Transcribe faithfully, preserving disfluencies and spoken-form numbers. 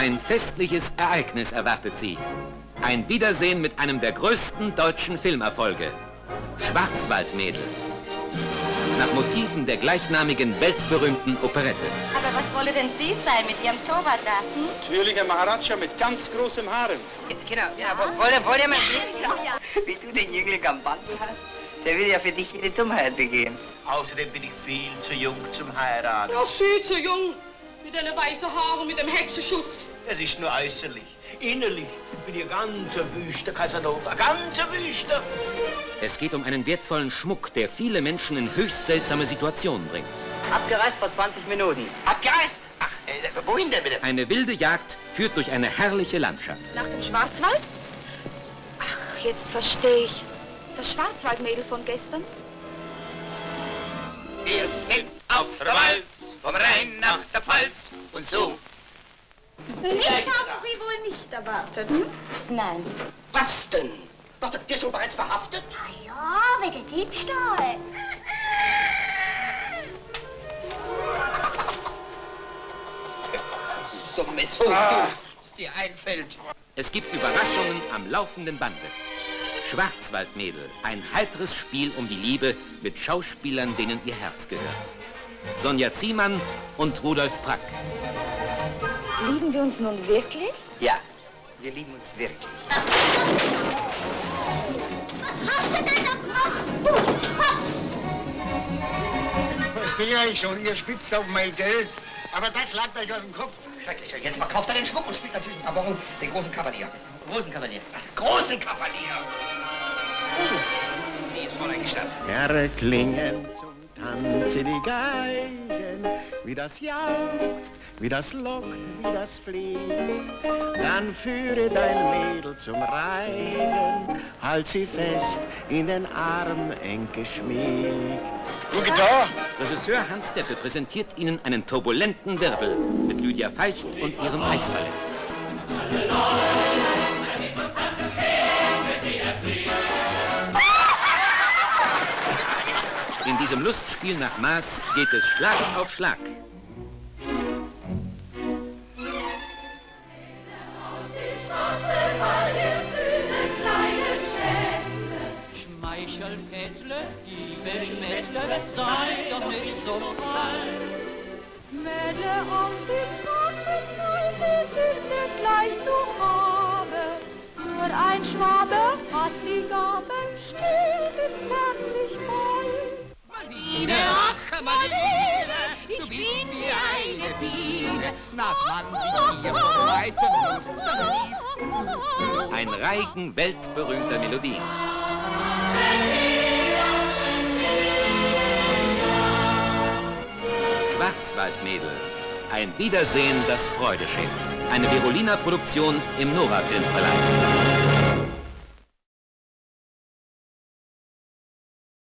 Ein festliches Ereignis erwartet Sie. Ein Wiedersehen mit einem der größten deutschen Filmerfolge. Schwarzwaldmädel. Nach Motiven der gleichnamigen weltberühmten Operette. Aber was wolle denn sie sein mit ihrem Torwart da? Hm? Natürlicher Maharaja mit ganz großem Harem. Genau, ja, aber wollt ihr, wollt ihr mal sehen, ja. Wie du den Jüngling am Bande hast? Der will ja für dich jede Dummheit begehen. Außerdem bin ich viel zu jung zum Heiraten. Ja, viel zu jung. Mit deinen weißen Haaren, mit dem Hexenschuss. Das ist nur äußerlich. Innerlich bin ich ganz Wüste, Casanova, ganz Wüste. Es geht um einen wertvollen Schmuck, der viele Menschen in höchst seltsame Situationen bringt. Abgereist vor zwanzig Minuten. Abgereist? Ach, äh, wohin denn bitte? Eine wilde Jagd führt durch eine herrliche Landschaft. Nach dem Schwarzwald? Ach, jetzt verstehe ich. Das Schwarzwaldmädel von gestern? Wir sind auf der Walz, vom Rhein nach der Pfalz und so. Mich haben Sie wohl nicht erwartet, hm? Nein. Was denn? Was, habt ihr schon bereits verhaftet? Ah ja, wegen Diebstahl. Dumme Sau, ah. Was dir einfällt. Es gibt Überraschungen am laufenden Bande. Schwarzwaldmädel, ein heiteres Spiel um die Liebe mit Schauspielern, denen ihr Herz gehört. Sonja Ziemann und Rudolf Prack. Lieben wir uns nun wirklich? Ja, wir lieben uns wirklich. Was hast du denn da gemacht? Du Hotz! Verstehe ich schon, ihr spitzt auf mein Geld. Aber das lag euch aus dem Kopf. Schrecklich, jetzt verkauft er den Schmuck und spielt natürlich aber den großen Kavalier. Großen Kavalier. Was, großen Kavalier? Wie ist Fräulein gestattet? Erklingen zum Tanze die Geigen, wie das jauchzt, wie das lockt, wie das fliegt. Dann führe dein Mädel zum Reigen, halt sie fest in den Arm eng geschmiegt. Nur Gitarre? Regisseur Hans Deppe präsentiert Ihnen einen turbulenten Wirbel mit Lydia Feicht und ihrem Eisballett. In diesem Lustspiel nach Maß geht es Schlag auf Schlag. Schmeichelkätzle, liebe Schmätzle, sei doch nicht so kalt. Mädle auf die Straße fallen, sind nicht leicht zu haben. Nur ein Schwabe hat die Gabe, still ins Herz sich voll. Marlene, ach Marlene, ich bin wie eine Biene, nach man sich hier vom Weiten muss. Ein Reigen weltberühmter Melodien. Schwarzwaldmädel. Ein Wiedersehen, das Freude schenkt. Eine Berolina-Produktion im Nora Filmverleih.